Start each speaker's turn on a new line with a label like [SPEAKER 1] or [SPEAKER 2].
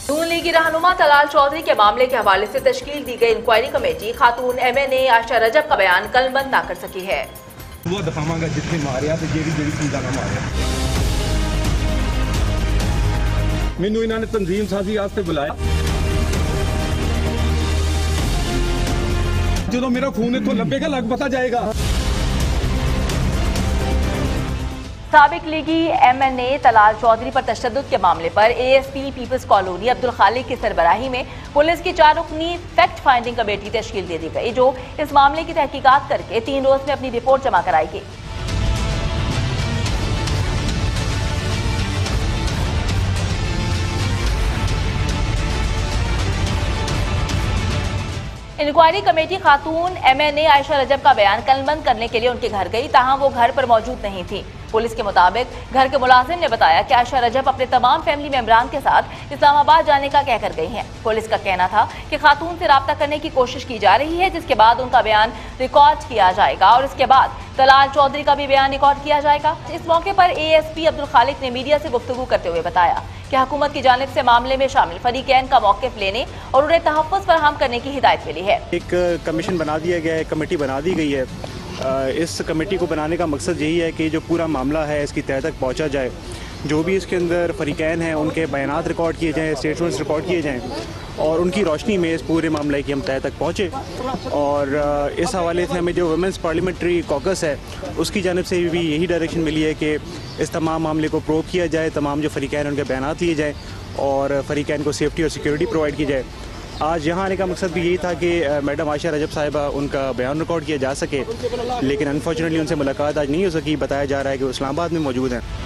[SPEAKER 1] नून लीगी रहनुमा तलाल चौधरी के मामले के हवाले से तश्कील दी गई इंक्वायरी कमेटी खातून MNA आयशा रजब का बयान कलमबंद ना कर सकी है।
[SPEAKER 2] वो दिखावांगा जितने मारिया तो जेड़ी चीज़ा ना मारिया। मैनू इन्होंने तंजीम साजी वास्ते बुलाया। जो मेरा खून इत्थों लभेगा लग पता जाएगा।
[SPEAKER 1] साबिक लीगी MNA तलाल चौधरी पर तशद्दुद के मामले पर ASP पीपल्स कॉलोनी अब्दुल खालिक की सरबराही में पुलिस की 4 रुकनी फैक्ट फाइंडिंग कमेटी तश्कील दे दी गई, जो इस मामले की तहकीकात करके 3 रोज में अपनी रिपोर्ट जमा कराएगी। इंक्वायरी कमेटी खातून MNA आयशा रजब का बयान कलमबंद करने के लिए उनके घर गई, ताहम वो घर पर मौजूद नहीं थी। पुलिस के मुताबिक घर के मुलाजिम ने बताया कि आयशा रजब अपने तमाम फैमिली मेंबरान के साथ इस्लामाबाद जाने का कहकर गई हैं। पुलिस का कहना था कि खातून से राब्ता करने की कोशिश की जा रही है, जिसके बाद उनका बयान रिकॉर्ड किया जाएगा और इसके बाद तलाल चौधरी का भी बयान रिकॉर्ड किया जाएगा। इस मौके पर ASP अब्दुल खालिक ने मीडिया से गुफ्तगू करते हुए बताया कि हुकूमत की जानिब से मामले में शामिल फरीकैन का मौक़िफ़ लेने और उन्हें तहफ़्फ़ुज़ फराहम करने की हिदायत मिली है।
[SPEAKER 3] एक कमीशन बना दिया गया है, कमेटी बना दी गई है। इस कमेटी को बनाने का मकसद यही है कि जो पूरा मामला है इसकी तह तक पहुंचा जाए, जो भी इसके अंदर फरीकैन हैं उनके बयानात रिकॉर्ड किए जाएँ, स्टेटमेंट्स रिकॉर्ड किए जाएँ और उनकी रोशनी में इस पूरे मामले की हम तह तक पहुँचे। और इस हवाले से हमें जो वुमेंस पार्लियामेंट्री कॉकस है उसकी जानिब से भी यही डायरेक्शन मिली है कि इस तमाम मामले को प्रोब किया जाए, तमाम जो फरीकैन उनके बयानात लिए जाएँ और फरीकैन को सेफ्टी और सिक्योरिटी प्रोवाइड की जाए। आज यहाँ आने का मकसद भी यही था कि मैडम आयशा रजब साहिबा उनका बयान रिकॉर्ड किया जा सके, लेकिन अनफॉर्चुनेटली उनसे मुलाकात आज नहीं हो सकी। बताया जा रहा है कि वो इस्लामाबाद में मौजूद हैं।